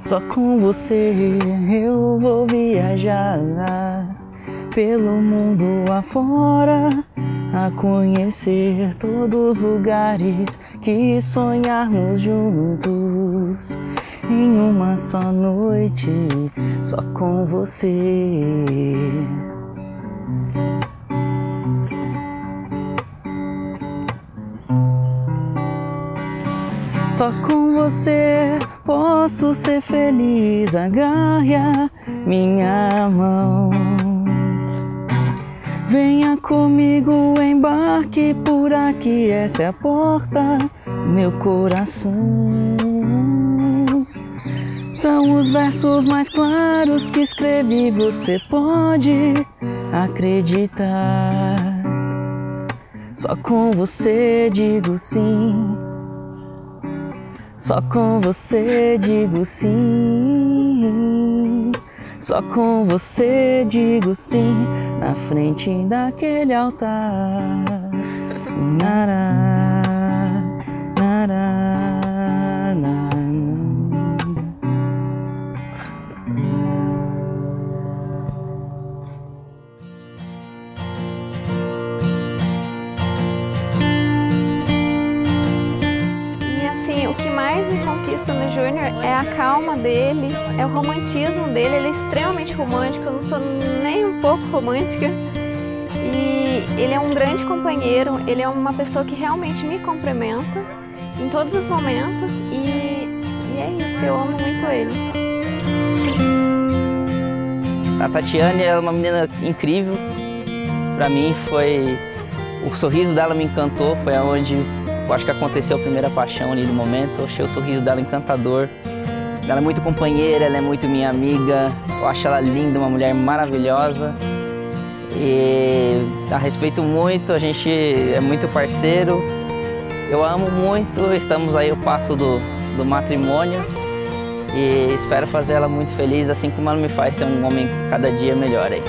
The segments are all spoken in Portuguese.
Só com você eu vou viajar pelo mundo afora, a conhecer todos os lugares que sonharmos juntos em uma só noite, só com você. Só com você posso ser feliz, agarre a minha mão. Venha comigo, embarque por aqui, essa é a porta, meu coração. São os versos mais claros que escrevi, você pode acreditar. Só com você digo sim. Só com você digo sim. Só com você digo sim, na frente daquele altar. Nará, nará, nará. O que mais me conquista no Júnior é a calma dele, é o romantismo dele. Ele é extremamente romântico, eu não sou nem um pouco romântica. E ele é um grande companheiro, ele é uma pessoa que realmente me complementa em todos os momentos. E é isso, eu amo muito ele. A Tatiane é uma menina incrível. Pra mim foi... O sorriso dela me encantou, foi aonde... Eu acho que aconteceu a primeira paixão ali no momento. Eu achei o sorriso dela encantador. Ela é muito companheira, ela é muito minha amiga. Eu acho ela linda, uma mulher maravilhosa. E a respeito muito, a gente é muito parceiro. Eu amo muito, estamos aí ao passo do matrimônio. E espero fazer ela muito feliz, assim como ela me faz ser um homem cada dia melhor aí.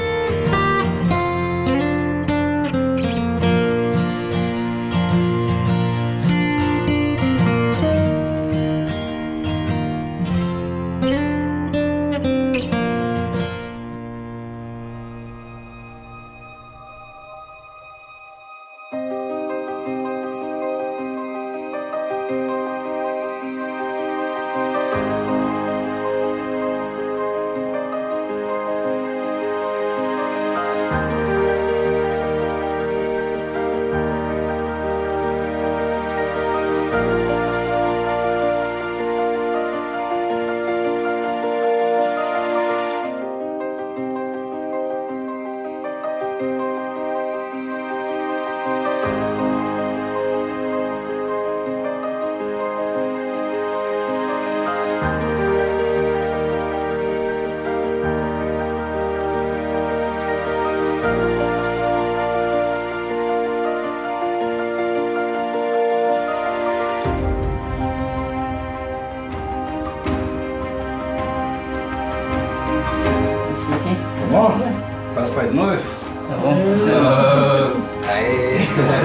Bom? Faz pai de noivo? Tá bom? Aê!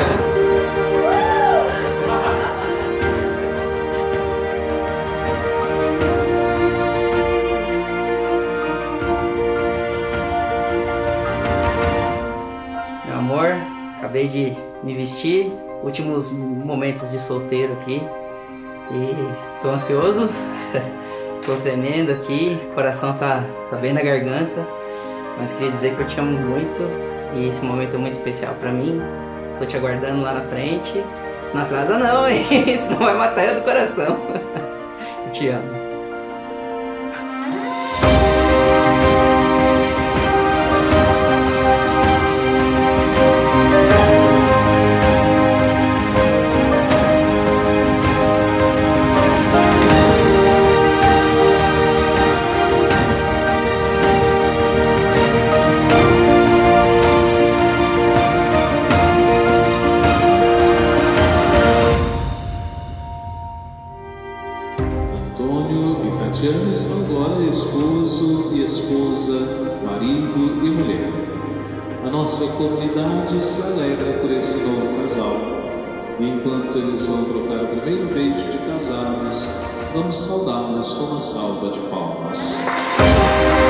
Meu amor, acabei de me vestir, últimos momentos de solteiro aqui. E tô ansioso, tô tremendo aqui, o coração tá bem na garganta. Mas queria dizer que eu te amo muito e esse momento é muito especial pra mim. Estou te aguardando lá na frente. Não atrasa não, hein? Senão vai matar eu do coração. Eu te amo. Antônio e Tatiana são agora esposo e esposa, marido e mulher. A nossa comunidade se alegra por esse novo casal. E enquanto eles vão trocar o primeiro beijo de casados, Vamos saudá-los com uma salva de palmas.